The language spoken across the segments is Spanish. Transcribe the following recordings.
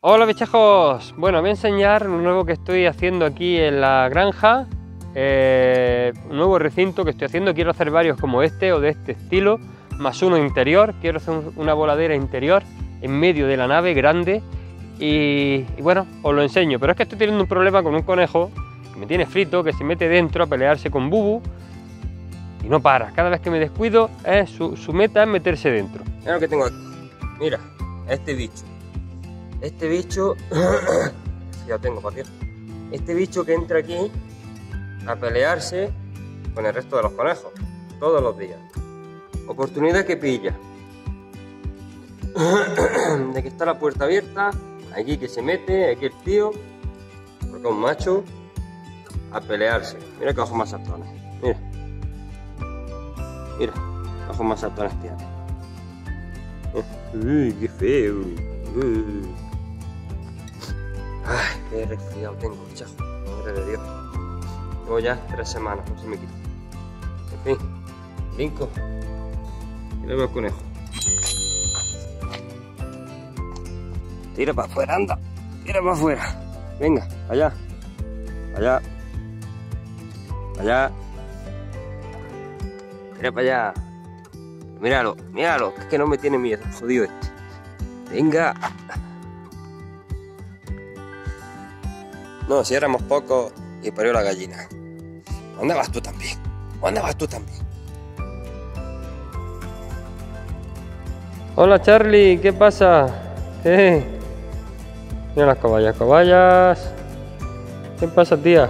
Hola bichejos, bueno, voy a enseñar un nuevo que estoy haciendo aquí en la granja, un nuevo recinto que estoy haciendo. Quiero hacer varios como este o de este estilo, más uno interior. Quiero hacer una voladera interior en medio de la nave grande y bueno, os lo enseño. Pero es que estoy teniendo un problema con un conejo que me tiene frito, que se mete dentro a pelearse con Bubu y no para. Cada vez que me descuido su meta es meterse dentro. Mira lo que tengo aquí, mira, este bicho. Este bicho, ya lo tengo, por Dios. Este bicho que entra aquí a pelearse con el resto de los conejos, todos los días. Oportunidad que pilla. De que está la puerta abierta, aquí que se mete, aquí el tío, porque es un macho, a pelearse. Mira que ojos más saltones, mira. Mira, ojos más saltones tiene. Uy, qué feo. Ay, qué resfriado tengo, chajo, madre de Dios. Llevo ya 3 semanas, no se me quita. En fin, brinco. Y le veo el conejo. Tira para afuera, anda. Tira para afuera. Venga, allá. Allá. Allá. Tira para allá. Míralo, míralo, es que no me tiene miedo, jodido este. Venga. No, si éramos pocos y parió la gallina. ¿Dónde vas tú también? ¿Dónde vas tú también? Hola Charlie, ¿qué pasa? Mira las cobayas. ¿Qué pasa, tía?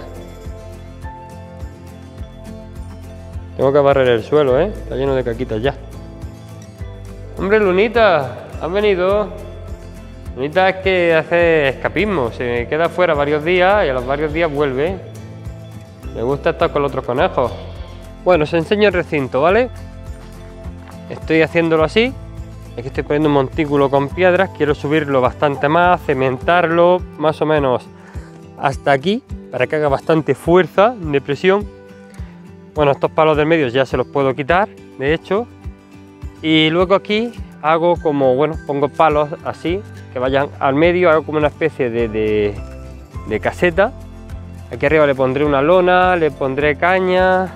Tengo que barrer el suelo, está lleno de caquitas ya. Hombre, Lunita, ¿has venido? Lunita es que hace escapismo, se queda fuera varios días y a los varios días vuelve. Le gusta estar con los otros conejos. Bueno, os enseño el recinto, ¿vale? Estoy haciéndolo así. Es que estoy poniendo un montículo con piedras. Quiero subirlo bastante más, cementarlo más o menos hasta aquí, para que haga bastante fuerza de presión. Bueno, estos palos del medio ya se los puedo quitar, de hecho. Y luego aquí hago como, bueno, pongo palos así, que vayan al medio, hago como una especie de caseta. Aquí arriba le pondré una lona, le pondré caña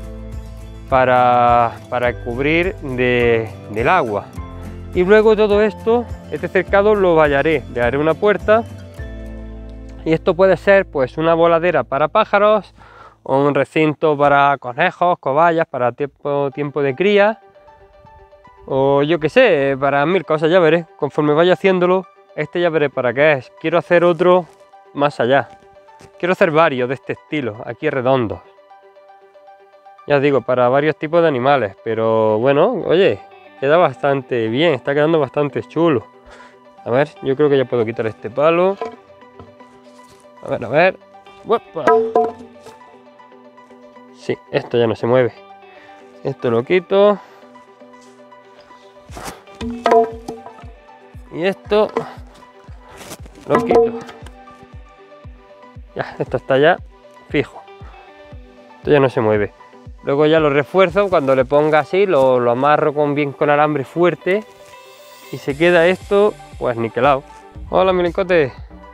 para cubrir del agua. Y luego todo esto, este cercado lo vallaré, le haré una puerta. Y esto puede ser pues una voladera para pájaros, o un recinto para conejos, cobayas, para tiempo de cría. O yo qué sé, para 1000 cosas, ya veré. Conforme vaya haciéndolo, ya veré para qué es. Quiero hacer otro más allá. Quiero hacer varios de este estilo, aquí redondos. Ya os digo, para varios tipos de animales. Pero bueno, oye, queda bastante bien, está quedando bastante chulo. A ver, yo creo que ya puedo quitar este palo. A ver. ¡Uepa! Sí, esto ya no se mueve. Esto lo quito. Y esto lo quito. Ya, esto está ya fijo. Esto ya no se mueve. Luego ya lo refuerzo cuando le ponga así, lo amarro bien con alambre fuerte y se queda esto pues niquelado. Hola, milincote.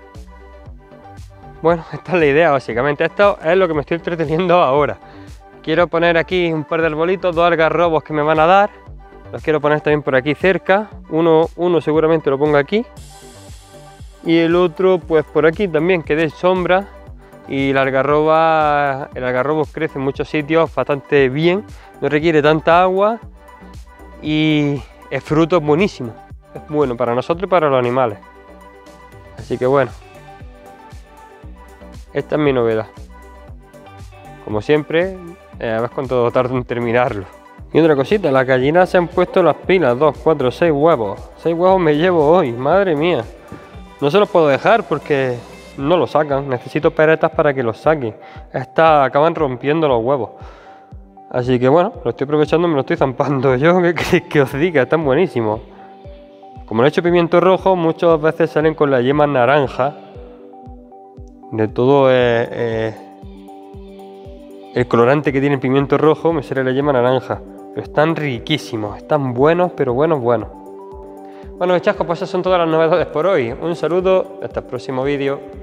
Bueno, esta es la idea básicamente. Esto es lo que me estoy entreteniendo ahora. Quiero poner aquí un par de arbolitos, 2 algarrobos que me van a dar. Los quiero poner también por aquí cerca. Uno seguramente lo pongo aquí. Y el otro pues por aquí también, que dé sombra. Y el algarrobo crece en muchos sitios bastante bien. No requiere tanta agua. Y el fruto es buenísimo. Es bueno para nosotros y para los animales. Así que bueno. Esta es mi novedad. Como siempre, a ver cuánto tardo en terminarlo. Y otra cosita, las gallinas se han puesto las pilas. 2, 4, 6 huevos. 6 huevos me llevo hoy, madre mía. No se los puedo dejar porque no los sacan. Necesito peretas para que los saquen. Estas acaban rompiendo los huevos. Así que bueno, lo estoy aprovechando, me lo estoy zampando yo. ¿Qué queréis que os diga? Están buenísimos. Como le he hecho pimiento rojo, muchas veces salen con la yema naranja. De todo el colorante que tiene el pimiento rojo, me sale la yema naranja. Pero están riquísimos, están buenos, pero buenos. Bueno, chicos, pues esas son todas las novedades por hoy. Un saludo, hasta el próximo vídeo.